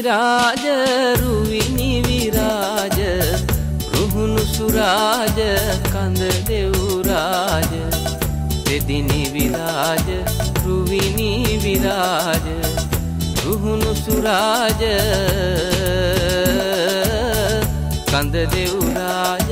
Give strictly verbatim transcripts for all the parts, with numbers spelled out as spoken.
විරාජ රුවිනි විරාජ රුහුණු සුරාජ කඳ දෙව් රාජ දෙදිනි විරාජ රුවිනි විරාජ රුහුණු සුරාජ කඳ දෙව් රාජ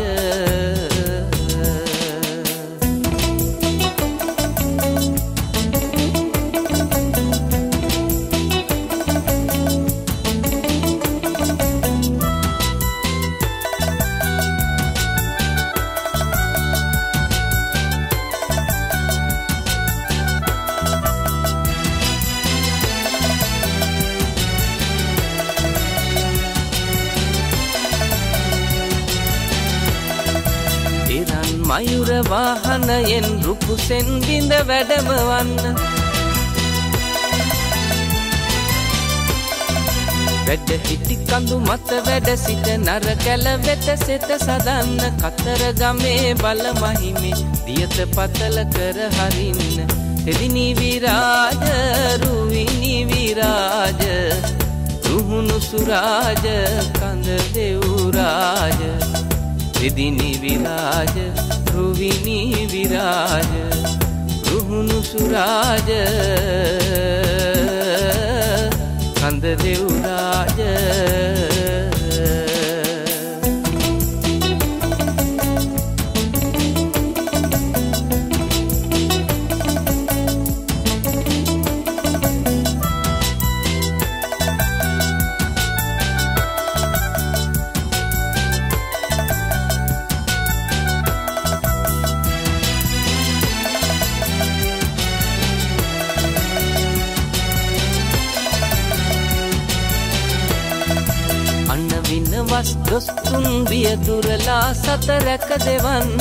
මයුර වාහනයෙන් රුකුසෙන් බිඳ වැඩමවන්න වැඩ හිටි කඳු මත වැඩ සිට නර කැල වෙත සෙත සදන්න කතරගමේ බල මහිමේ දියත පතල කර හරින්න තෙදිනි විරාජ රුවිනි විරාජ රුහුණු සුරාජ කඳ දෙව් රාජ තෙදිනි විරාජ රුවිනි විරාජ රුහුණු සුරාජ කඳ දෙව් රාජ වස් දොස්තුන් වියදුරලා සත රැක දෙවන්න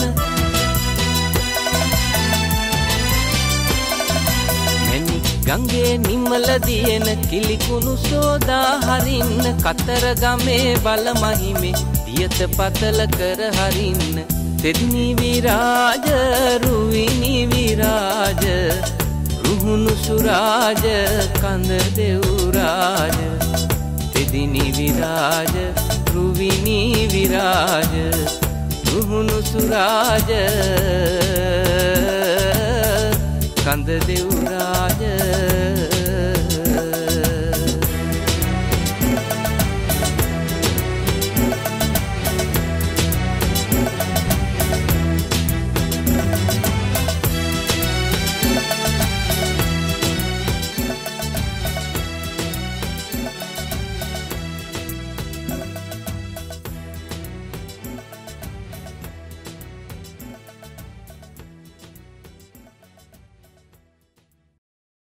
මැණික් ගංගේ නිමල දියෙන කිලිකුණු සෝදා හරින්න කතරගමේ බල මහිමේ දියත පතල කර හරින්න තෙදිනි විරාජ රුවිනි විරාජ රුහුණු සුරාජ කඳ දෙව් රාජ තෙදිනි විරාජ රුවිනි විරාජ රුහුණු සුරාජ කඳ දෙව් රාජ